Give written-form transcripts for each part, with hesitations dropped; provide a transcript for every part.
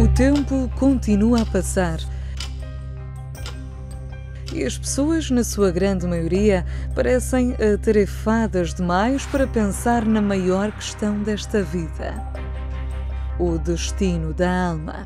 O tempo continua a passar e as pessoas, na sua grande maioria, parecem atarefadas demais para pensar na maior questão desta vida: o destino da alma.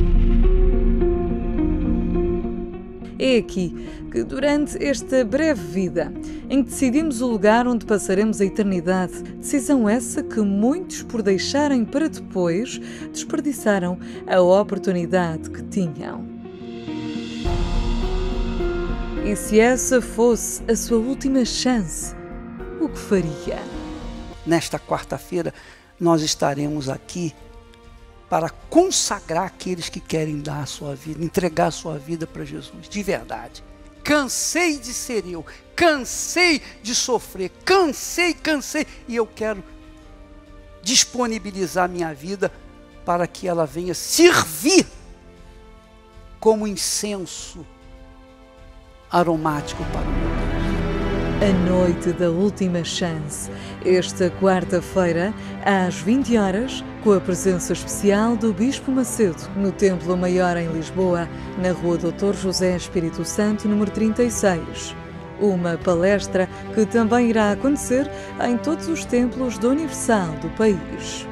É aqui que, durante esta breve vida, em que decidimos o lugar onde passaremos a eternidade, decisão essa que muitos, por deixarem para depois, desperdiçaram a oportunidade que tinham. E se essa fosse a sua última chance, o que faria? Nesta quarta-feira, nós estaremos aqui para consagrar aqueles que querem dar a sua vida, entregar a sua vida para Jesus, de verdade. Cansei de ser eu, cansei de sofrer, cansei, e eu quero disponibilizar minha vida para que ela venha servir como incenso aromático para o meu Deus. A noite da última chance, esta quarta-feira, às 20 horas, com a presença especial do Bispo Macedo, no Templo Maior em Lisboa, na Rua Dr. José Espírito Santo, número 36. Uma palestra que também irá acontecer em todos os templos do Universal do país.